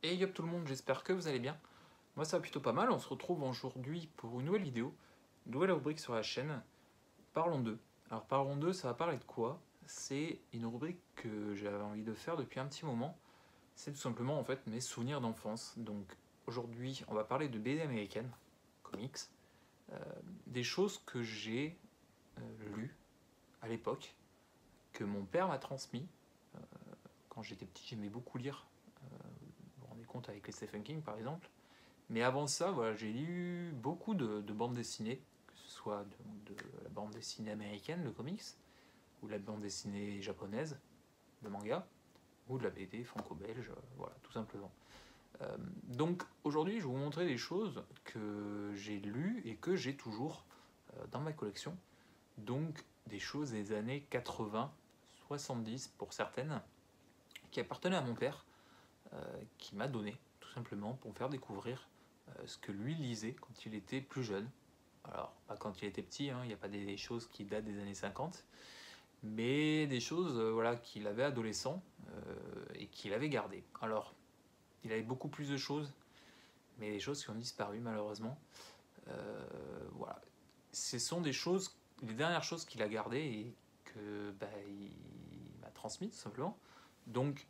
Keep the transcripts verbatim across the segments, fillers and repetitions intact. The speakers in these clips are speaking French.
Et yop tout le monde, j'espère que vous allez bien. Moi ça va plutôt pas mal, on se retrouve aujourd'hui pour une nouvelle vidéo, une nouvelle rubrique sur la chaîne, Parlons d'eux. Alors Parlons d'eux, ça va parler de quoi? C'est une rubrique que j'avais envie de faire depuis un petit moment. C'est tout simplement en fait mes souvenirs d'enfance. Donc aujourd'hui on va parler de B D américaines, comics, euh, des choses que j'ai euh, lues à l'époque, que mon père m'a transmis. Euh, quand j'étais petit j'aimais beaucoup lire, euh, vous vous rendez compte avec les Stephen King par exemple. Mais avant ça, voilà, j'ai lu beaucoup de, de bandes dessinées, que ce soit de, de la bande dessinée américaine, le comics, ou la bande dessinée japonaise, le manga, ou de la B D franco-belge, euh, voilà, tout simplement. Euh, donc aujourd'hui, je vais vous montrer des choses que j'ai lues et que j'ai toujours euh, dans ma collection. Donc des choses des années quatre-vingts, soixante-dix pour certaines, qui appartenaient à mon père, euh, qui m'a donné, tout simplement, pour me faire découvrir euh, ce que lui lisait quand il était plus jeune. Alors, pas quand il était petit, hein, il n'y a pas des choses qui datent des années cinquante, mais des choses euh, voilà, qu'il avait adolescent euh, et qu'il avait gardées. Alors, il avait beaucoup plus de choses, mais des choses qui ont disparu malheureusement. Euh, voilà. Ce sont des choses, les dernières choses qu'il a gardées et que bah, il m'a transmis tout simplement. Donc,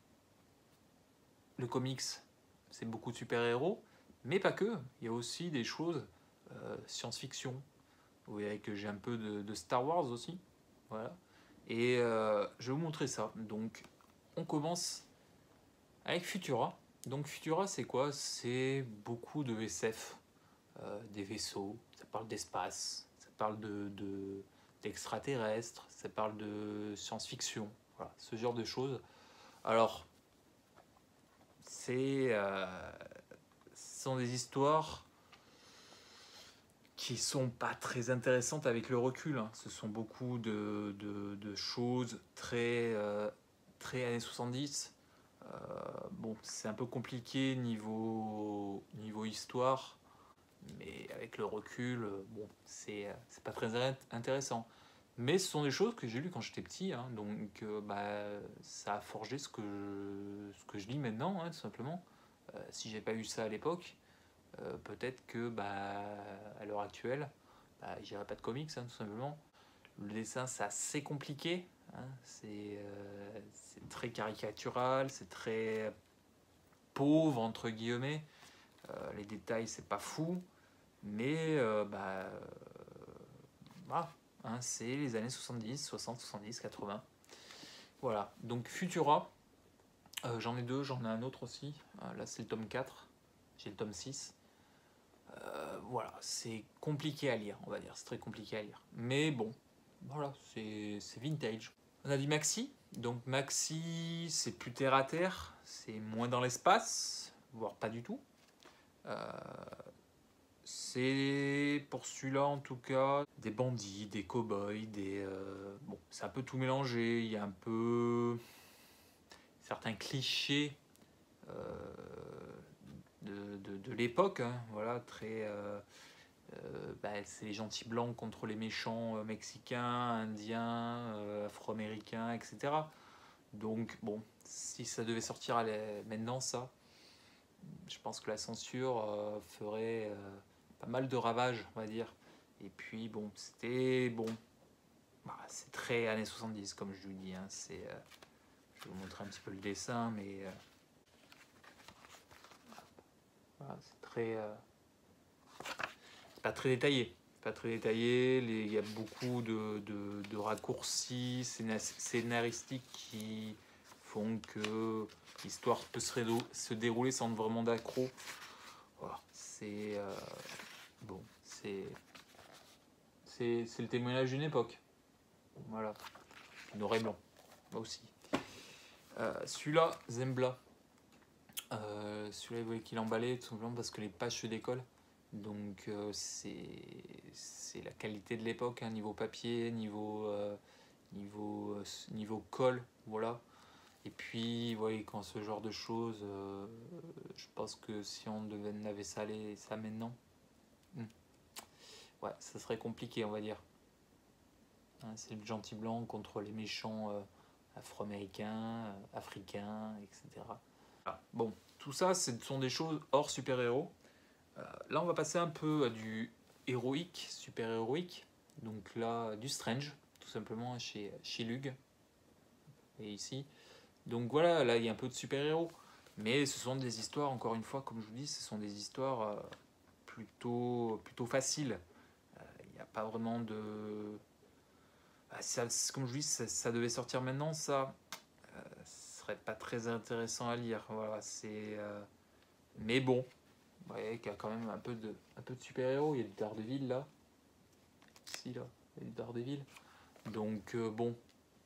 le comics, c'est beaucoup de super-héros, mais pas que. Il y a aussi des choses euh, science-fiction. Vous voyez que j'ai un peu de, de Star Wars aussi. Voilà. Et euh, je vais vous montrer ça. Donc, on commence avec Futura. Donc, Futura, c'est quoi? C'est beaucoup de S F, euh, des vaisseaux, ça parle d'espace, ça parle de, de, d'extraterrestres, ça parle de science-fiction. Voilà, ce genre de choses. Alors, c'est, euh, ce sont des histoires qui sont pas très intéressantes avec le recul. Hein. Ce sont beaucoup de, de, de choses très, euh, très années soixante-dix. Euh, bon, c'est un peu compliqué niveau, niveau histoire, mais avec le recul, bon, c'est c'est pas très intéressant. Mais ce sont des choses que j'ai lues quand j'étais petit, hein, donc euh, bah, ça a forgé ce que je, ce que je lis maintenant, hein, tout simplement. Euh, si j'ai pas eu ça à l'époque, euh, peut-être que bah, à l'heure actuelle, bah, je dirais pas de comics, hein, tout simplement. Le dessin, c'est assez compliqué, hein, c'est euh, c'est très caricatural, c'est très pauvre, entre guillemets. Euh, les détails, c'est pas fou, mais euh, bah, euh, voilà, hein, c'est les années soixante-dix, soixante, soixante-dix, quatre-vingts. Voilà, donc Futura, euh, j'en ai deux, j'en ai un autre aussi. Euh, là, c'est le tome quatre, j'ai le tome six. Euh, voilà, c'est compliqué à lire, on va dire, c'est très compliqué à lire. Mais bon, voilà, c'est vintage. On a du Maxi, donc Maxi, c'est plus terre à terre, c'est moins dans l'espace, voire pas du tout. Euh, c'est pour celui-là en tout cas des bandits, des cow-boys, des euh, bon, c'est un peu tout mélangé. Il y a un peu certains clichés euh, de, de, de l'époque, hein, voilà, très euh, euh, bah, c'est les gentils blancs contre les méchants euh, mexicains, indiens, euh, afro-américains, et cetera. Donc bon, si ça devait sortir à la- maintenant, ça, je pense que la censure euh, ferait euh, pas mal de ravages, on va dire. Et puis bon, c'était bon, bah, c'est très années soixante-dix comme je vous dis. Hein, c'est, euh, je vais vous montrer un petit peu le dessin, mais euh, voilà, c'est très, euh, c'est pas très détaillé. Pas très détaillé. Les- Il y a beaucoup de, de, de raccourcis scéna- scénaristiques qui font que l'histoire peut se, rédo- se dérouler sans vraiment d'accro. Voilà, c'est euh, bon, c'est c'est c'est le témoignage d'une époque. Voilà, noir et blanc, moi aussi. Euh, celui-là, Zembla. Euh, celui-là, vous voyez qu'il est emballé tout simplement parce que les pages se décollent. Donc euh, c'est c'est la qualité de l'époque, hein, niveau papier, niveau euh, niveau euh, niveau colle, voilà. Et puis, vous voyez, quand ce genre de choses, euh, je pense que si on devait laver ça, les, ça maintenant, hmm, ouais, ça serait compliqué, on va dire. Hein, c'est le gentil blanc contre les méchants euh, afro-américains, euh, africains, et cetera. Voilà. Bon, tout ça, ce sont des choses hors super-héros. Euh, là, on va passer un peu à du héroïque, super-héroïque. Donc là, du Strange, tout simplement, chez, chez Lug. Et ici. Donc voilà, là, il y a un peu de super-héros. Mais ce sont des histoires, encore une fois, comme je vous dis, ce sont des histoires euh, plutôt, plutôt faciles. Il euh, n'y a pas vraiment de... Ah, ça, comme je vous dis, ça, ça devait sortir maintenant, ça... Euh, ce serait pas très intéressant à lire. Voilà, c'est... Euh... Mais bon, vous voyez qu'il y a quand même un peu de, un peu de super-héros. Il y a du Daredevil, là. Ici, là, il y a du Daredevil. Donc, euh, bon...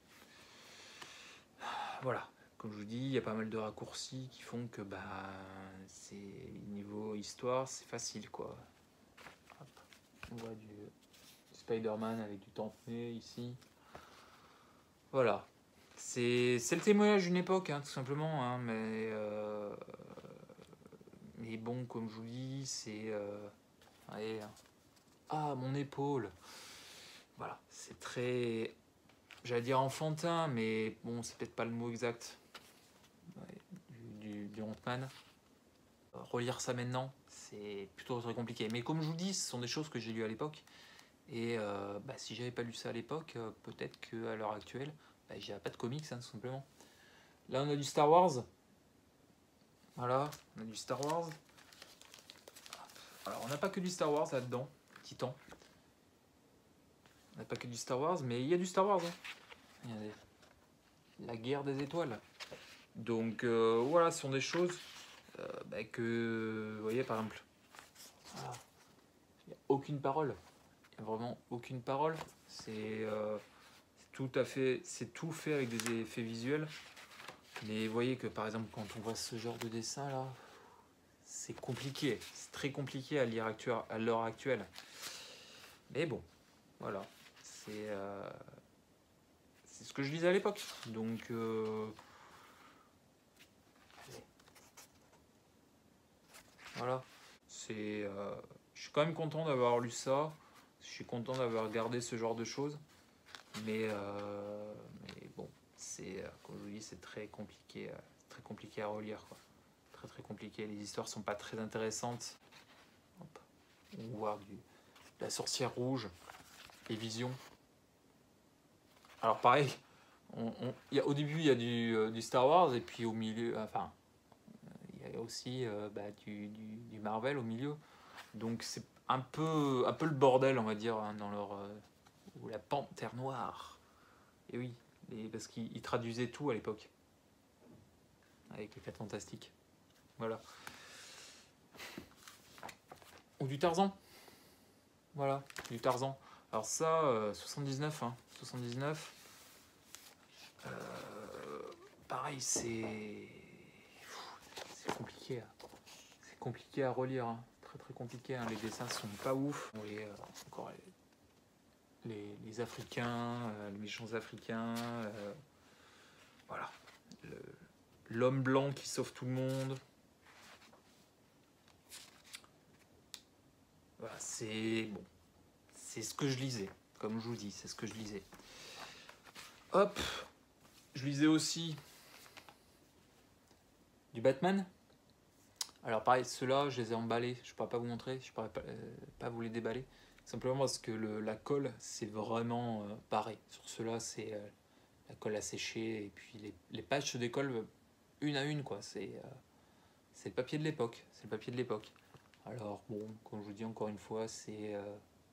Voilà. Comme je vous dis, il y a pas mal de raccourcis qui font que bah, c'est niveau histoire, c'est facile quoi. Hop. On voit du, du Spider-Man avec du Tantenay ici. Voilà. C'est le témoignage d'une époque, hein, tout simplement. Hein, mais, euh, mais bon, comme je vous dis, c'est... Euh, allez, hein. Ah, mon épaule. Voilà, c'est très... J'allais dire enfantin, mais bon, c'est peut-être pas le mot exact. Du, du Ant-Man. Relire ça maintenant, c'est plutôt très compliqué. Mais comme je vous dis, ce sont des choses que j'ai lues à l'époque. Et euh, bah, si j'avais pas lu ça à l'époque, euh, peut-être qu'à l'heure actuelle, bah, j'aurais pas de comics, hein, tout simplement. Là, on a du Star Wars. Voilà, on a du Star Wars. Alors, on n'a pas que du Star Wars là-dedans, Titan. On n'a pas que du Star Wars, mais il y a du Star Wars. Hein. Regardez. La guerre des étoiles. Donc, euh, voilà, ce sont des choses euh, bah, que, vous voyez, par exemple, voilà. Il n'y a aucune parole. Il n'y a vraiment aucune parole. C'est euh, tout à fait, c'est tout fait avec des effets visuels. Mais vous voyez que par exemple, quand on voit ce genre de dessin là, c'est compliqué. C'est très compliqué à lire actuel, à l'heure actuelle. Mais bon, voilà. C'est euh, c'est ce que je lisais à l'époque. Donc, euh, voilà. C'est, euh, je suis quand même content d'avoir lu ça. Je suis content d'avoir regardé ce genre de choses. Mais, euh, mais bon, c'est, comme je vous dis, c'est très compliqué, très compliqué à relire, quoi. Très très compliqué. Les histoires sont pas très intéressantes. Hop. On voit du, la sorcière rouge, les visions. Alors pareil, on, on, y a, au début il y a du, euh, du Star Wars et puis au milieu, enfin, il y a aussi euh, bah, du, du, du Marvel au milieu. Donc c'est un peu, un peu le bordel, on va dire, hein, dans leur... Euh, ou la panthère noire. Et oui, et parce qu'ils traduisaient tout à l'époque. Avec les quatre fantastiques. Voilà. Ou du Tarzan. Voilà, du Tarzan. Alors ça, euh, soixante-dix-neuf. Hein, soixante-dix-neuf. Euh, pareil, c'est... C'est compliqué. Hein. C'est compliqué à relire. Hein. Très très compliqué. Hein. Les dessins sont pas ouf. On les, euh, encore les, les, les Africains, euh, les méchants Africains. Euh, voilà. L'homme blanc qui sauve tout le monde. Voilà, c'est bon. C'est ce que je lisais. Comme je vous dis, c'est ce que je lisais. Hop. Je lisais aussi du Batman. Alors pareil, ceux-là, je les ai emballés. Je ne pourrais pas vous montrer, je ne pourrais pas, euh, pas vous les déballer. Simplement parce que le, la colle, c'est vraiment euh, pareil. Sur ceux-là, c'est euh, la colle à sécher. Et puis les, les pages se décollent une à une, quoi. C'est euh, c'est le papier de l'époque. C'est le papier de l'époque. Alors bon, comme je vous dis encore une fois, c'est euh,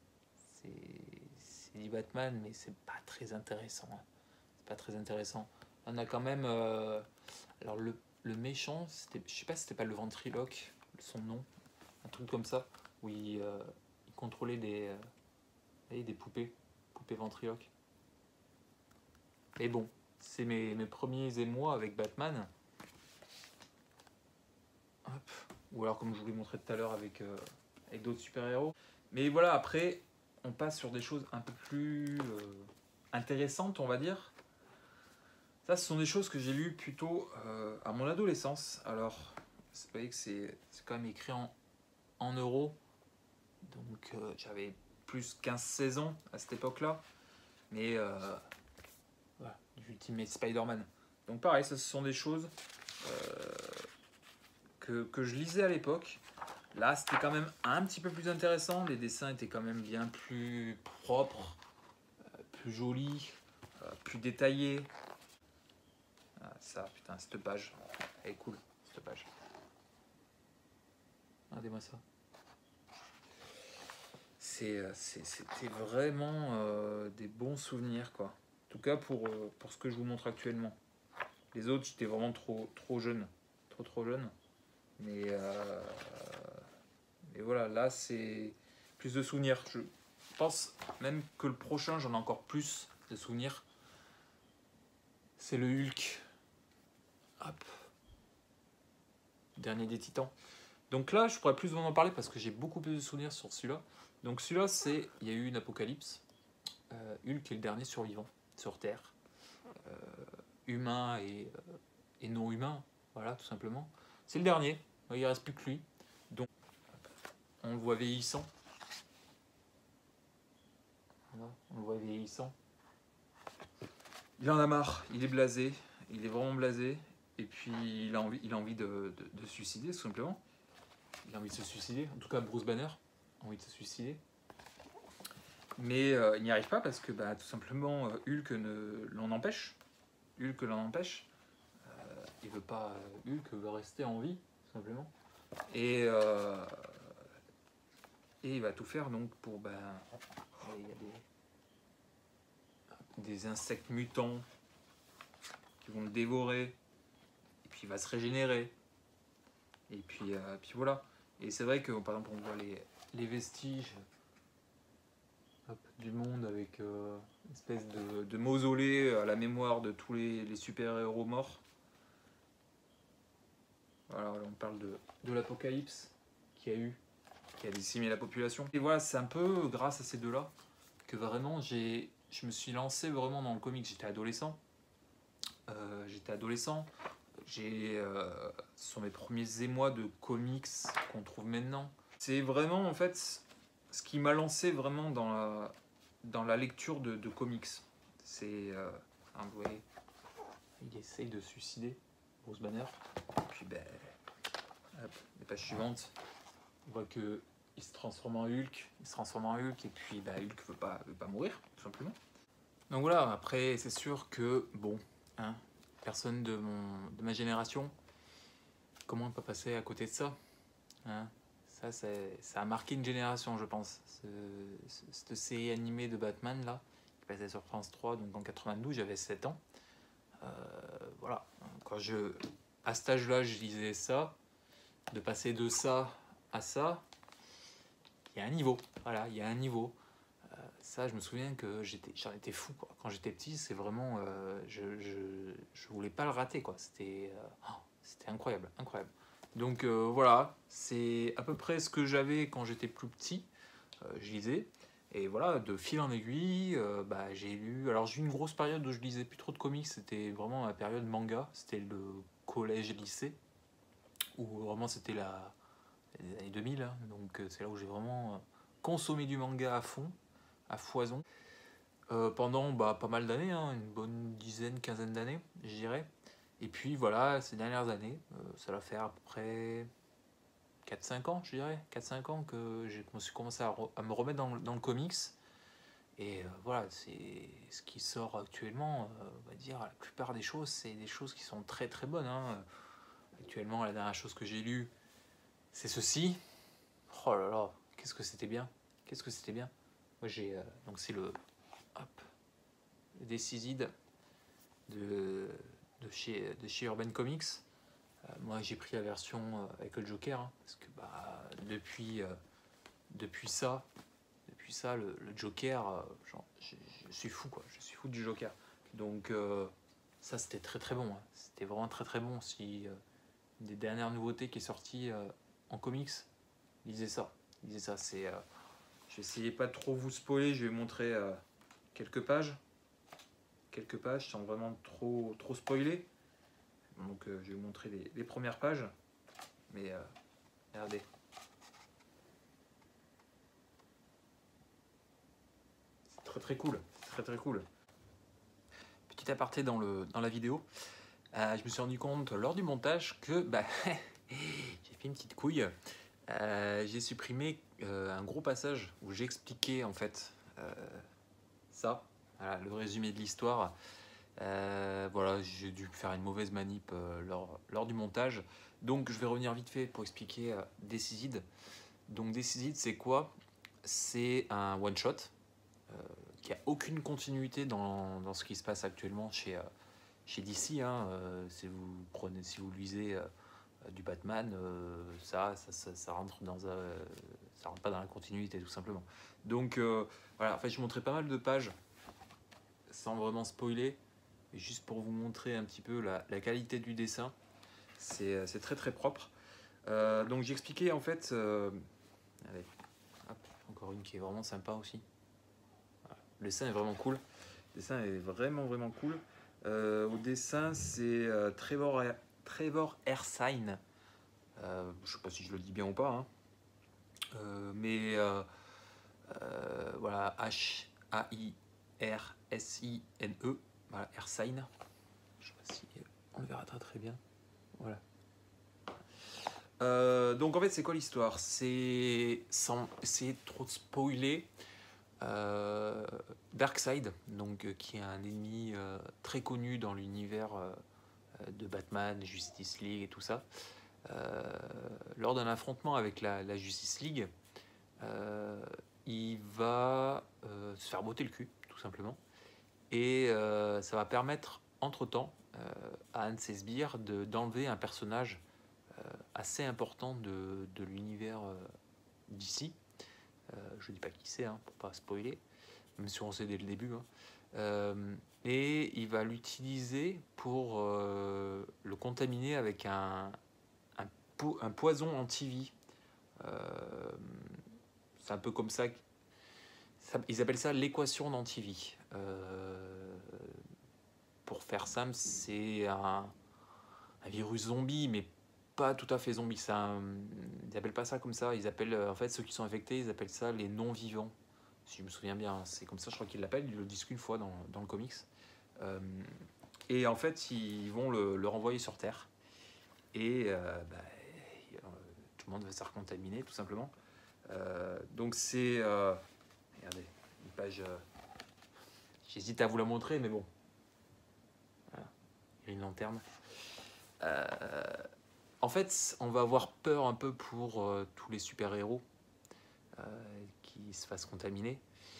c'est du Batman, mais c'est pas très intéressant. Hein. C'est pas très intéressant. On a quand même... Euh, alors le, le méchant, je sais pas si c'était pas le ventriloque, son nom, un truc comme ça, où il, euh, il contrôlait des, euh, des poupées, poupées ventriloques. Mais bon, c'est mes, mes premiers émois avec Batman. Hop. Ou alors comme je vous l'ai montré tout à l'heure avec, euh, avec d'autres super-héros. Mais voilà, après, on passe sur des choses un peu plus euh, intéressantes, on va dire. Ça, ce sont des choses que j'ai lues plutôt euh, à mon adolescence. Alors, vous voyez que c'est quand même écrit en, en euros. Donc, euh, j'avais plus quinze seize ans à cette époque-là. Mais, euh, voilà, du Ultimate Spider-Man. Donc, pareil, ça, ce sont des choses euh, que, que je lisais à l'époque. Là, c'était quand même un petit peu plus intéressant. Les dessins étaient quand même bien plus propres, euh, plus jolis, euh, plus détaillés. Ah, ça, putain, cette page, elle est cool, cette page. Regardez-moi ça. C'était vraiment euh, des bons souvenirs, quoi. En tout cas, pour, euh, pour ce que je vous montre actuellement. Les autres, j'étais vraiment trop, trop jeune. Trop, trop jeune. Mais, euh, mais voilà, là, c'est plus de souvenirs. Je pense même que le prochain, j'en ai encore plus de souvenirs. C'est le Hulk. Hop. Dernier des Titans. Donc là, je pourrais plus vous en parler parce que j'ai beaucoup plus de souvenirs sur celui-là. Donc celui-là, c'est... Il y a eu une apocalypse. Euh, Hulk est le dernier survivant sur Terre. Euh, humain et, euh, et non humain. Voilà, tout simplement. C'est le dernier. Il ne reste plus que lui. Donc, on le voit vieillissant. Voilà, on le voit vieillissant. Il en a marre. Il est blasé. Il est vraiment blasé. Et puis, il a envie, il a envie de, de, de se suicider, tout simplement. Il a envie de se suicider. En tout cas, Bruce Banner a envie de se suicider. Mais euh, il n'y arrive pas parce que bah, tout simplement euh, Hulk l'en empêche. Hulk l'en empêche. Euh, il veut pas. Euh, Hulk veut rester en vie, tout simplement. Et, euh, et il va tout faire donc pour. Bah, il y a des, des insectes mutants qui vont le dévorer. Et puis il va se régénérer. Et puis, euh, puis voilà. Et c'est vrai que par exemple on voit les, les vestiges. Hop, du monde avec euh, une espèce de, de mausolée à la mémoire de tous les, les super-héros morts. Voilà, on parle de, de l'apocalypse qui a eu, qui a décimé la population. Et voilà, c'est un peu grâce à ces deux-là que vraiment j'ai, je me suis lancé vraiment dans le comics. J'étais adolescent. Euh, J'étais adolescent. J'ai, euh, ce sont mes premiers émois de comics qu'on trouve maintenant. C'est vraiment en fait ce qui m'a lancé vraiment dans la, dans la lecture de, de comics. C'est, euh, hein, vous voyez, il essaye de se suicider, Bruce Banner. Et puis, ben, hop, les pages suivantes, on voit que il se transforme en Hulk, il se transforme en Hulk, et puis ben, Hulk veut pas, veut pas mourir, tout simplement. Donc voilà, après, c'est sûr que, bon, hein, personne de, mon, de ma génération, comment on peut passer à côté de ça, hein? Ça, ça a marqué une génération, je pense. Ce, ce, cette série animée de Batman, là, qui passait sur France trois, donc en quatre-vingt-douze, j'avais sept ans. Euh, voilà. Quand je, à cet âge-là, je lisais ça. De passer de ça à ça, il y a un niveau. Voilà, il y a un niveau. Euh, ça, je me souviens que j'en étais fou, quoi. Quand j'étais petit, c'est vraiment... Euh, je, je, je voulais pas le rater, quoi. C'était euh, oh, c'était incroyable, incroyable. Donc euh, voilà, c'est à peu près ce que j'avais quand j'étais plus petit, euh, je lisais. Et voilà, de fil en aiguille, euh, bah, j'ai lu... Alors j'ai eu une grosse période où je lisais plus trop de comics, c'était vraiment la période manga, c'était le collège-lycée, où vraiment c'était la... les années deux mille, hein, donc c'est là où j'ai vraiment consommé du manga à fond, à foison. Euh, pendant bah, pas mal d'années, hein, une bonne dizaine, quinzaine d'années, je dirais. Et puis voilà, ces dernières années, euh, ça va faire à peu près quatre cinq ans, je dirais, quatre cinq ans que j'ai commencé à, à me remettre dans, dans le comics. Et euh, voilà, c'est ce qui sort actuellement, euh, on va dire, la plupart des choses, c'est des choses qui sont très très bonnes. Hein. Actuellement, la dernière chose que j'ai lue, c'est ceci. Oh là là, qu'est-ce que c'était bien, qu'est-ce que c'était bien. Moi j'ai, euh, donc c'est le, hop, le Décizide de... De chez, de chez Urban Comics. Euh, moi j'ai pris la version euh, avec le Joker, hein, parce que bah, depuis, euh, depuis ça, depuis ça, le, le Joker, euh, genre, je, je suis fou quoi, je suis fou du Joker. Donc euh, ça c'était très très bon, hein. C'était vraiment très très bon. Si euh, une des dernières nouveautés qui est sortie euh, en comics, lisez ça, lisez ça. C'est, euh, je vais essayer pas de trop vous spoiler, je vais vous montrer euh, quelques pages. quelques pages sans vraiment trop, trop spoiler. Donc euh, je vais vous montrer les, les premières pages. Mais euh, regardez. C'est très très cool. Très très cool. Petit aparté dans, le, dans la vidéo. Euh, je me suis rendu compte lors du montage que bah, il fait une petite couille. Euh, j'ai supprimé euh, un gros passage où j'expliquais en fait euh, ça, voilà, le résumé de l'histoire. Euh, voilà, j'ai dû faire une mauvaise manip euh, lors, lors du montage. Donc je vais revenir vite fait pour expliquer euh, Decized. Donc Decized, c'est quoi? C'est un one shot euh, qui a aucune continuité dans, dans ce qui se passe actuellement chez, euh, chez D C. Hein. Euh, si vous prenez, si vous lisez euh, du Batman, euh, ça, ça, ça, ça rentre dans un, ça rentre pas dans la continuité tout simplement. Donc euh, voilà, en fait je montrais pas mal de pages sans vraiment spoiler, mais juste pour vous montrer un petit peu la, la qualité du dessin. C'est très très propre. Euh, donc j'expliquais en fait, euh, allez, hop, encore une qui est vraiment sympa aussi. Voilà. Le dessin est vraiment cool. Le dessin est vraiment vraiment cool. Euh, au dessin, c'est euh, Trevor, Trevor Hairsine. Euh, je sais pas si je le dis bien ou pas, hein. Euh, mais euh, euh, voilà, H A I R S I N E, voilà, Hairsine. Je sais pas si on le verra très très bien. Voilà. Euh, donc en fait, c'est quoi l'histoire? C'est sans essayer de trop de spoiler. Euh, Darkseid, donc, euh, qui est un ennemi euh, très connu dans l'univers euh, de Batman, Justice League et tout ça. Euh, lors d'un affrontement avec la, la Justice League, euh, il va euh, se faire botter le cul, tout simplement. Et euh, ça va permettre, entre-temps, euh, à Hans ses sbires d'enlever un personnage euh, assez important de, de l'univers euh, d'ici. Euh, je ne dis pas qui c'est, hein, pour pas spoiler, même si on sait dès le début. Hein. Euh, et il va l'utiliser pour euh, le contaminer avec un, un, po un poison anti-vie. Euh, c'est un peu comme ça, ça ils appellent ça l'équation d'anti-vie. Euh, pour faire simple, c'est un, un virus zombie, mais pas tout à fait zombie. Un, ils appellent pas ça comme ça. Ils appellent, en fait, ceux qui sont infectés, ils appellent ça les non-vivants. Si je me souviens bien, c'est comme ça, je crois qu'ils l'appellent. Ils le disent qu'une fois dans, dans le comics. Euh, et en fait, ils vont le, le renvoyer sur Terre. Et euh, bah, tout le monde va se recontaminer, tout simplement. Euh, donc c'est... Euh, regardez, une page... Euh, j'hésite à vous la montrer, mais bon. Voilà, il y a une lanterne. Euh, en fait, on va avoir peur un peu pour euh, tous les super-héros euh, qui se fassent contaminer.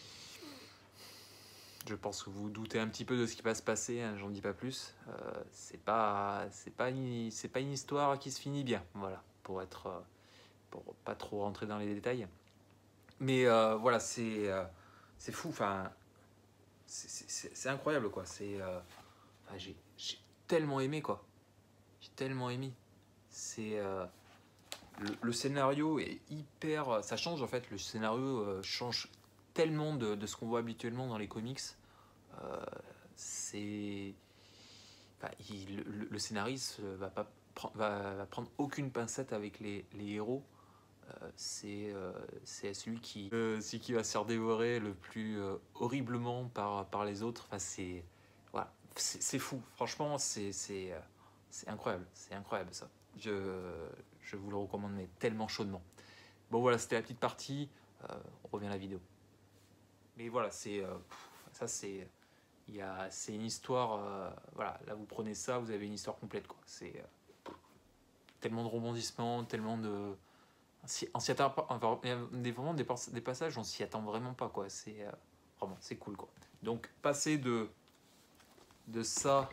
Je pense que vous doutez un petit peu de ce qui va se passer, hein, j'en dis pas plus. Euh, c'est pas, c'est pas, une, c'est pas une histoire qui se finit bien, voilà, pour être, euh, pour pas trop rentrer dans les détails. Mais euh, voilà, c'est, euh, c'est fou, enfin, c'est incroyable, quoi. C'est, euh, enfin, j'ai tellement aimé, quoi. J'ai tellement aimé. C'est euh, le, le scénario est hyper, ça change en fait. Le scénario euh, change tellement de, de ce qu'on voit habituellement dans les comics. Euh, c'est, enfin, il, le, le scénariste va pas va, va prendre aucune pincette avec les, les héros. Euh, c'est euh, celui qui, euh, celui qui va se faire dévorer le plus euh, horriblement par, par les autres. Enfin, c'est voilà, c'est fou. Franchement, c'est euh, incroyable. C'est incroyable ça. Je, je vous le recommande mais tellement chaudement. Bon voilà, c'était la petite partie. Euh, on revient à la vidéo. Mais voilà, c'est euh, ça c'est il y a c'est une histoire. Euh, voilà, là vous prenez ça, vous avez une histoire complète quoi. C'est euh, tellement de rebondissements, tellement de on s'y attend pas, enfin, il y a des, vraiment des, des passages on s'y attend vraiment pas quoi. C'est euh, vraiment c'est cool quoi. Donc passer de de ça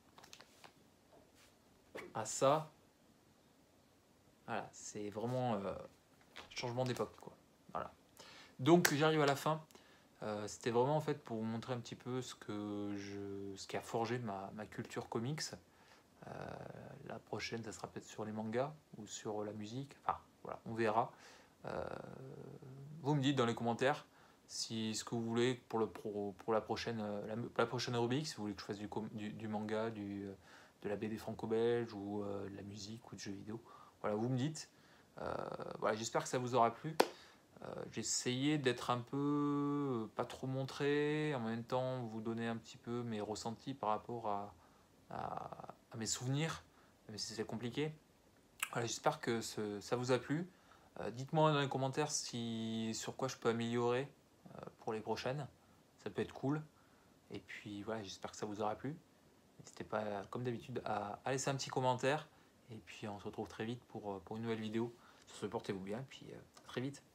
à ça, voilà, c'est vraiment euh, changement d'époque quoi. Voilà. Donc j'arrive à la fin. Euh, C'était vraiment en fait pour vous montrer un petit peu ce que je, ce qui a forgé ma, ma culture comics. Euh, la prochaine, ça sera peut-être sur les mangas ou sur la musique. Enfin, voilà, on verra. Euh, vous me dites dans les commentaires si ce que vous voulez pour, le, pour, pour la, prochaine, la, la prochaine rubrique, si vous voulez que je fasse du, du, du manga, du, de la B D franco-belge ou euh, de la musique ou de jeux vidéo. Voilà, vous me dites. Euh, voilà, j'espère que ça vous aura plu. Euh, j'ai essayé d'être un peu euh, pas trop montré, en même temps vous donner un petit peu mes ressentis par rapport à, à, à mes souvenirs, même si c'est compliqué. Voilà, j'espère que ce, ça vous a plu. Euh, dites-moi dans les commentaires si, sur quoi je peux améliorer euh, pour les prochaines. Ça peut être cool. Et puis voilà, j'espère que ça vous aura plu. N'hésitez pas, comme d'habitude, à, à laisser un petit commentaire. Et puis on se retrouve très vite pour, pour une nouvelle vidéo. Sur ce, portez-vous bien. Et puis euh, à très vite.